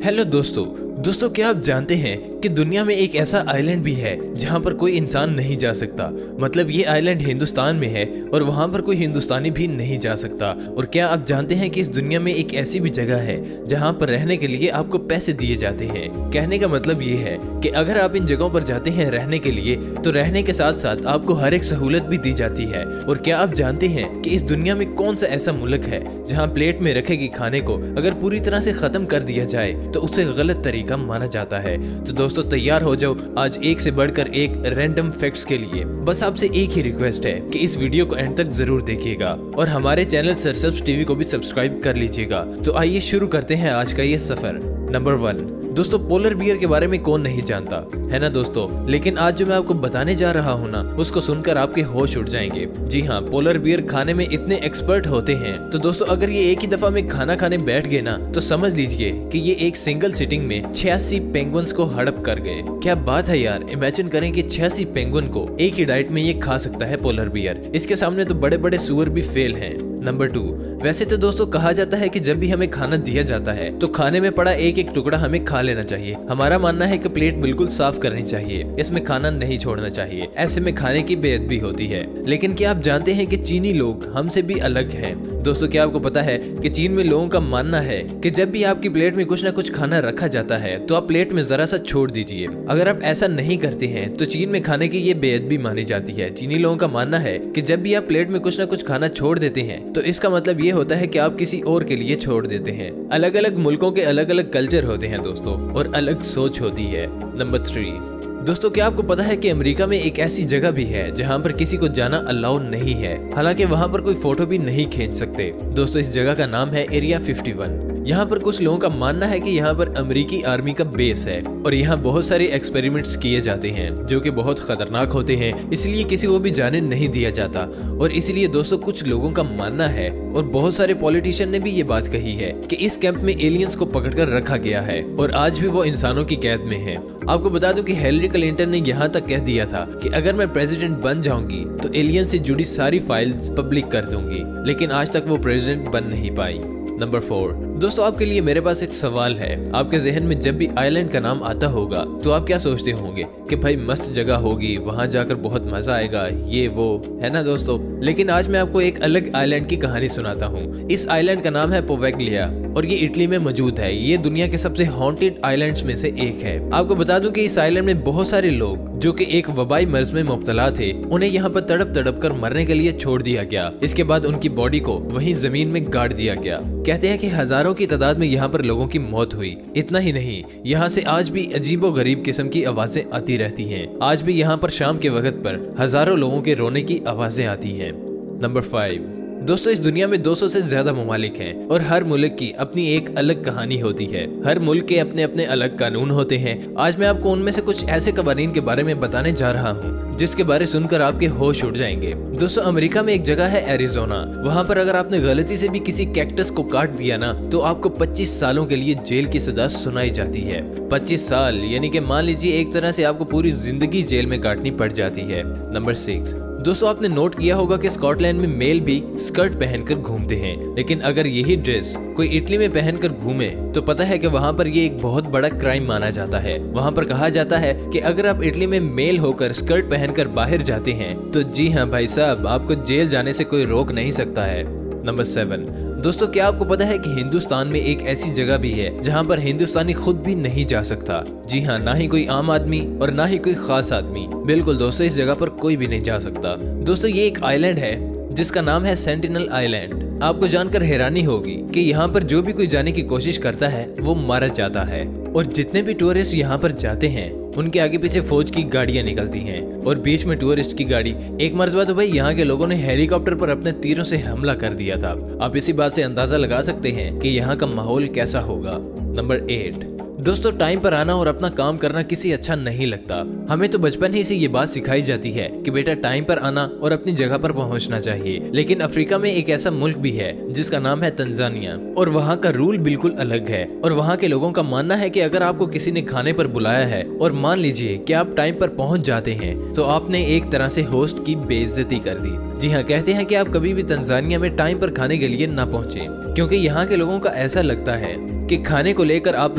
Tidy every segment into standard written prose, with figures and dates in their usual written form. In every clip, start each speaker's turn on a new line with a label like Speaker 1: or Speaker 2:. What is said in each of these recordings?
Speaker 1: Hello दोस्तों क्या आप जानते हैं कि दुनिया में एक ऐसा आइलैंड भी है जहां पर कोई इंसान नहीं जा सकता। मतलब ये आइलैंड हिंदुस्तान में है और वहां पर कोई हिंदुस्तानी भी नहीं जा सकता। और क्या आप जानते हैं कि इस दुनिया में एक ऐसी भी जगह है जहां पर रहने के लिए आपको पैसे दिए जाते हैं। कहने का मतलब ये है कि अगर आप इन जगहों पर जाते हैं रहने के लिए तो रहने के साथ साथ आपको हर एक सहूलत भी दी जाती है। और क्या आप जानते हैं कि इस दुनिया में कौन सा ऐसा मुल्क है जहाँ प्लेट में रखे गए खाने को अगर पूरी तरह से खत्म कर दिया जाए तो उसे गलत तरीका माना जाता है। तो दोस्तों तैयार हो जाओ आज एक से बढ़कर एक रैंडम फैक्ट्स के लिए। बस आपसे एक ही रिक्वेस्ट है कि इस वीडियो को एंड तक जरूर देखिएगा और हमारे चैनल सरसब्स टीवी को भी सब्सक्राइब कर लीजिएगा। तो आइए शुरू करते हैं आज का ये सफर। नंबर 1 दोस्तों, पोलर बियर के बारे में कौन नहीं जानता है ना दोस्तों। लेकिन आज जो मैं आपको बताने जा रहा हूँ ना उसको सुनकर आपके होश उड़ जाएंगे। जी हाँ, पोलर बियर खाने में इतने एक्सपर्ट होते हैं। तो दोस्तों अगर ये एक ही दफा में खाना खाने बैठ गए ना तो समझ लीजिए कि ये एक सिंगल सिटिंग में 86 पेंगुइन्स को हड़प कर गए। क्या बात है यार, इमेजिन करें कि 86 पेंगुइन को एक ही डाइट में ये खा सकता है पोलर बियर। इसके सामने तो बड़े बड़े सुअर भी फेल हैं। नंबर 2, वैसे तो दोस्तों कहा जाता है कि जब भी हमें खाना दिया जाता है तो खाने में पड़ा एक एक टुकड़ा हमें खा लेना चाहिए। हमारा मानना है कि प्लेट बिल्कुल साफ करनी चाहिए, इसमें खाना नहीं छोड़ना चाहिए, ऐसे में खाने की बेअदबी होती है। लेकिन क्या आप जानते हैं कि चीनी लोग हमसे भी अलग हैं। दोस्तों क्या आपको पता है कि चीन में लोगों का मानना है कि जब भी आपकी प्लेट में कुछ ना कुछ खाना रखा जाता है तो आप प्लेट में जरा सा छोड़ दीजिए। अगर आप ऐसा नहीं करते हैं तो चीन में खाने की ये बेअदबी मानी जाती है। चीनी लोगों का मानना है कि जब भी आप प्लेट में कुछ ना कुछ खाना छोड़ देते हैं तो इसका मतलब ये होता है कि आप किसी और के लिए छोड़ देते हैं। अलग अलग मुल्कों के अलग अलग कल्चर होते हैं दोस्तों और अलग सोच होती है। नंबर 3 दोस्तों, क्या आपको पता है कि अमेरिका में एक ऐसी जगह भी है जहां पर किसी को जाना अलाउ नहीं है। हालांकि वहां पर कोई फोटो भी नहीं खींच सकते। दोस्तों इस जगह का नाम है एरिया 51। यहाँ पर कुछ लोगों का मानना है कि यहाँ पर अमेरिकी आर्मी का बेस है और यहाँ बहुत सारे एक्सपेरिमेंट्स किए जाते हैं जो कि बहुत खतरनाक होते हैं, इसलिए किसी को भी जाने नहीं दिया जाता। और इसलिए दोस्तों कुछ लोगों का मानना है और बहुत सारे पॉलिटिशियन ने भी ये बात कही है कि इस कैंप में एलियंस को पकड़कर रखा गया है और आज भी वो इंसानों की कैद में है। आपको बता दूं कि हिलरी क्लिंटन ने यहाँ तक कह दिया था कि अगर मैं प्रेसिडेंट बन जाऊंगी तो एलियन से जुड़ी सारी फाइल्स पब्लिक कर दूंगी, लेकिन आज तक वो प्रेसिडेंट बन नहीं पाई। नंबर 4 दोस्तों, आपके लिए मेरे पास एक सवाल है। आपके जहन में जब भी आइलैंड का नाम आता होगा तो आप क्या सोचते होंगे कि भाई मस्त जगह होगी, वहां जाकर बहुत मजा आएगा, ये वो, है ना दोस्तों। लेकिन आज मैं आपको एक अलग आइलैंड की कहानी सुनाता हूँ। इस आइलैंड का नाम है पोवेगलिया और ये इटली में मौजूद है। ये दुनिया के सबसे हॉन्टेड आइलैंड्स में से एक है। आपको बता दूं कि इस आइलैंड में बहुत सारे लोग जो कि एक वबाई मर्ज में मुब्तला थे उन्हें यहाँ पर तड़प तड़प कर मरने के लिए छोड़ दिया गया। इसके बाद उनकी बॉडी को वहीं जमीन में गाड़ दिया गया। कहते हैं कि हजारों की तादाद में यहाँ पर लोगों की मौत हुई। इतना ही नहीं, यहाँ से आज भी अजीबो गरीब किस्म की आवाजें आती रहती हैं। आज भी यहाँ पर शाम के वक्त पर हजारों लोगों के रोने की आवाजें आती हैं। नंबर 5 दोस्तों, इस दुनिया में 200 से ज्यादा ममालिक हैं और हर मुल्क की अपनी एक अलग कहानी होती है। हर मुल्क के अपने अपने अलग कानून होते हैं। आज मैं आपको उनमें से कुछ ऐसे कवानीन के बारे में बताने जा रहा हूँ जिसके बारे सुनकर आपके होश उड़ जाएंगे। दोस्तों अमेरिका में एक जगह है एरिजोना। वहाँ पर अगर आपने गलती से भी किसी कैक्टस को काट दिया ना तो आपको 25 सालों के लिए जेल की सजा सुनाई जाती है। 25 साल यानी कि मान लीजिए एक तरह से आपको पूरी जिंदगी जेल में काटनी पड़ जाती है। नंबर 6 दोस्तों, आपने नोट किया होगा कि स्कॉटलैंड में मेल भी स्कर्ट पहनकर घूमते हैं। लेकिन अगर यही ड्रेस कोई इटली में पहनकर घूमे तो पता है कि वहाँ पर ये एक बहुत बड़ा क्राइम माना जाता है। वहाँ पर कहा जाता है कि अगर आप इटली में मेल होकर स्कर्ट पहनकर बाहर जाते हैं तो जी हाँ भाई साहब, आपको जेल जाने से कोई रोक नहीं सकता है। नंबर 7 दोस्तों, क्या आपको पता है कि हिंदुस्तान में एक ऐसी जगह भी है जहां पर हिंदुस्तानी खुद भी नहीं जा सकता। जी हाँ, ना ही कोई आम आदमी और ना ही कोई खास आदमी। बिल्कुल दोस्तों, इस जगह पर कोई भी नहीं जा सकता। दोस्तों ये एक आइलैंड है जिसका नाम है सेंटिनल आइलैंड। आपको जानकर हैरानी होगी कि यहाँ पर जो भी कोई जाने की कोशिश करता है वो मारा जाता है। और जितने भी टूरिस्ट यहाँ पर जाते हैं उनके आगे पीछे फौज की गाड़ियां निकलती हैं और बीच में टूरिस्ट की गाड़ी। एक मरतबा तो भाई यहाँ के लोगों ने हेलीकॉप्टर पर अपने तीरों से हमला कर दिया था। आप इसी बात से अंदाजा लगा सकते हैं कि यहाँ का माहौल कैसा होगा। नंबर 8 दोस्तों, टाइम पर आना और अपना काम करना किसी अच्छा नहीं लगता। हमें तो बचपन ही से ये बात सिखाई जाती है कि बेटा टाइम पर आना और अपनी जगह पर पहुंचना चाहिए। लेकिन अफ्रीका में एक ऐसा मुल्क भी है जिसका नाम है तंजानिया और वहाँ का रूल बिल्कुल अलग है। और वहाँ के लोगों का मानना है कि अगर आपको किसी ने खाने पर बुलाया है और मान लीजिए कि आप टाइम पर पहुँच जाते हैं तो आपने एक तरह से होस्ट की बेइज्जती कर दी। जी हाँ, कहते हैं कि आप कभी भी तंजानिया में टाइम पर खाने के लिए ना पहुँचे क्योंकि यहाँ के लोगों का ऐसा लगता है कि खाने को लेकर आप लोग भूखे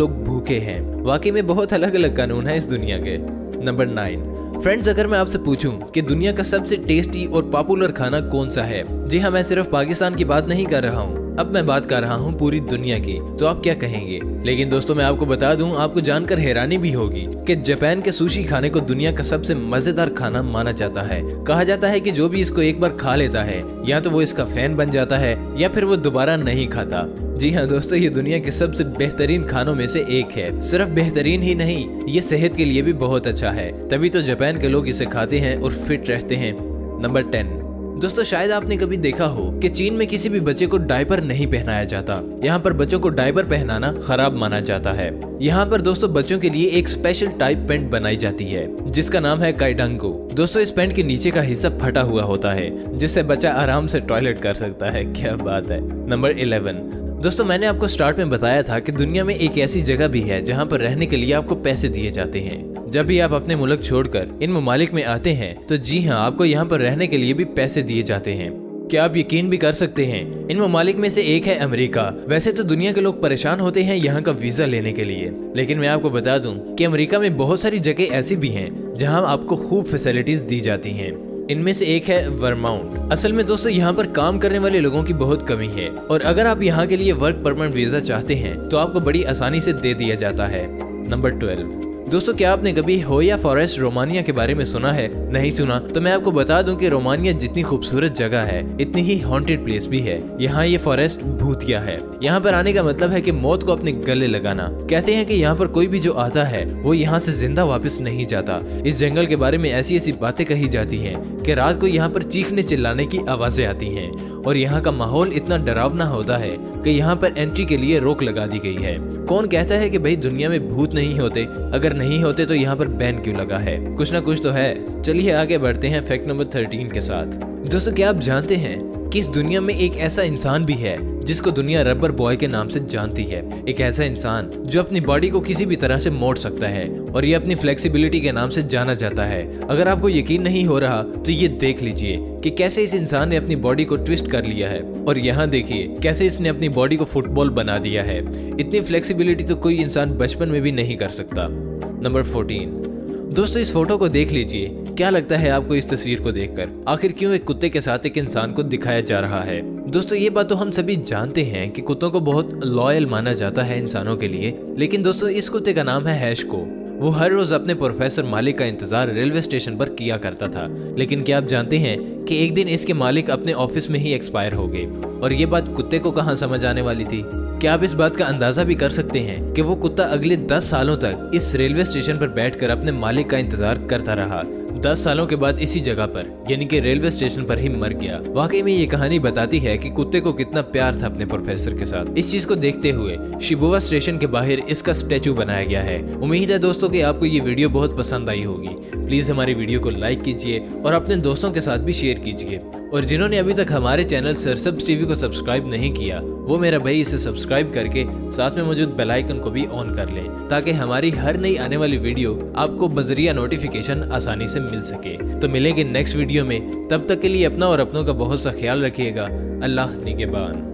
Speaker 1: भूखे हैं। वाकई में बहुत अलग अलग कानून है इस दुनिया के। नंबर 9। फ्रेंड्स, अगर मैं आपसे पूछूं कि दुनिया का सबसे टेस्टी और पॉपुलर खाना कौन सा है, जी हाँ, मैं सिर्फ पाकिस्तान की बात नहीं कर रहा हूँ, अब मैं बात कर रहा हूँ पूरी दुनिया की, तो आप क्या कहेंगे? लेकिन दोस्तों, मैं आपको बता दूं, आपको जानकर हैरानी भी होगी कि जापान के सुशी खाने को दुनिया का सबसे मजेदार खाना माना जाता है। कहा जाता है कि जो भी इसको एक बार खा लेता है, या तो वो इसका फैन बन जाता है या फिर वो दोबारा नहीं खाता। जी हाँ दोस्तों, ये दुनिया के सबसे बेहतरीन खानों में से एक है। सिर्फ बेहतरीन ही नहीं, ये सेहत के लिए भी बहुत अच्छा है, तभी तो जापान के लोग इसे खाते हैं और फिट रहते हैं। नंबर 10। दोस्तों, शायद आपने कभी देखा हो कि चीन में किसी भी बच्चे को डायपर नहीं पहनाया जाता। यहाँ पर बच्चों को डायपर पहनाना खराब माना जाता है। यहाँ पर दोस्तों बच्चों के लिए एक स्पेशल टाइप पैंट बनाई जाती है जिसका नाम है काइडांगो। दोस्तों, इस पैंट के नीचे का हिस्सा फटा हुआ होता है जिससे बच्चा आराम से टॉयलेट कर सकता है। क्या बात है। नंबर 11। दोस्तों, मैंने आपको स्टार्ट में बताया था कि दुनिया में एक ऐसी जगह भी है जहाँ पर रहने के लिए आपको पैसे दिए जाते हैं। जब भी आप अपने मुल्क छोड़कर इन ममालिक में आते हैं तो जी हाँ, आपको यहाँ पर रहने के लिए भी पैसे दिए जाते हैं। क्या आप यकीन भी कर सकते हैं, इन ममालिक में से एक है अमेरिका। वैसे तो दुनिया के लोग परेशान होते हैं यहाँ का वीजा लेने के लिए, लेकिन मैं आपको बता दूं कि अमेरिका में बहुत सारी जगह ऐसी भी हैं जहाँ आपको खूब फैसिलिटीज दी जाती हैं। इनमें से एक है वर्माउंट। असल में दोस्तों, यहाँ पर काम करने वाले लोगों की बहुत कमी है और अगर आप यहाँ के लिए वर्क परमिट वीजा चाहते हैं तो आपको बड़ी आसानी से दे दिया जाता है। नंबर 12। दोस्तों, क्या आपने कभी होया फॉरेस्ट रोमानिया के बारे में सुना है? नहीं सुना तो मैं आपको बता दूं कि रोमानिया जितनी खूबसूरत जगह है, इतनी ही हॉन्टेड प्लेस भी है। यहाँ ये फॉरेस्ट भूतिया है। यहाँ पर आने का मतलब है कि मौत को अपने गले लगाना। कहते हैं कि यहाँ पर कोई भी जो आता है वो यहाँ से जिंदा वापस नहीं जाता। इस जंगल के बारे में ऐसी ऐसी बातें कही जाती हैं कि रात को यहाँ पर चीखने चिल्लाने की आवाजें आती हैं और यहाँ का माहौल इतना डरावना होता है कि यहाँ पर एंट्री के लिए रोक लगा दी गई है। कौन कहता है कि भाई दुनिया में भूत नहीं होते? अगर नहीं होते तो यहाँ पर बैन क्यों लगा है? कुछ ना कुछ तो है। चलिए आगे बढ़ते हैं फैक्ट नंबर 13 के साथ। दोस्तों, क्या आप जानते हैं कि इस दुनिया में एक ऐसा इंसान भी है जिसको दुनिया रबर बॉय के नाम से जानती है? एक ऐसा इंसान जो अपनी बॉडी को किसी भी तरह से मोड़ सकता है और ये अपनी फ्लेक्सिबिलिटी के नाम से जाना जाता है। अगर आपको यकीन नहीं हो रहा तो ये देख लीजिए कि कैसे इस इंसान ने अपनी बॉडी को ट्विस्ट कर लिया है और यहाँ देखिए कैसे इसने अपनी बॉडी को फुटबॉल बना दिया है। इतनी फ्लेक्सिबिलिटी तो कोई इंसान बचपन में भी नहीं कर सकता। नंबर 14। दोस्तों, इस फोटो को देख लीजिए। क्या लगता है आपको इस तस्वीर को देखकर? आखिर क्यों एक कुत्ते के साथ एक इंसान को दिखाया जा रहा है? दोस्तों, ये बात तो हम सभी जानते हैं कि कुत्तों को बहुत लॉयल माना जाता है इंसानों के लिए, लेकिन दोस्तों इस कुत्ते का नाम है हैशको। वो हर रोज अपने प्रोफेसर मालिक का इंतजार रेलवे स्टेशन पर किया करता था, लेकिन क्या आप जानते हैं कि एक दिन इसके मालिक अपने ऑफिस में ही एक्सपायर हो गए और ये बात कुत्ते को कहाँ समझ आने वाली थी? क्या आप इस बात का अंदाजा भी कर सकते हैं कि वो कुत्ता अगले 10 सालों तक इस रेलवे स्टेशन पर बैठकर अपने मालिक का इंतजार करता रहा। 10 सालों के बाद इसी जगह पर यानी कि रेलवे स्टेशन पर ही मर गया। वाकई में ये कहानी बताती है कि कुत्ते को कितना प्यार था अपने प्रोफेसर के साथ। इस चीज को देखते हुए शिबुया स्टेशन के बाहर इसका स्टैचू बनाया गया है। उम्मीद है दोस्तों कि आपको ये वीडियो बहुत पसंद आई होगी। प्लीज हमारी वीडियो को लाइक कीजिए और अपने दोस्तों के साथ भी शेयर कीजिए। और जिन्होंने अभी तक हमारे चैनल सरसब्ज टीवी को सब्सक्राइब नहीं किया, वो मेरा भाई इसे सब्सक्राइब करके साथ में मौजूद बेल आइकन को भी ऑन कर लें ताकि हमारी हर नई आने वाली वीडियो आपको बजरिया नोटिफिकेशन आसानी से मिल सके। तो मिलेंगे नेक्स्ट वीडियो में, तब तक के लिए अपना और अपनों का बहुत सा ख्याल रखिएगा। अल्लाह निगहबान।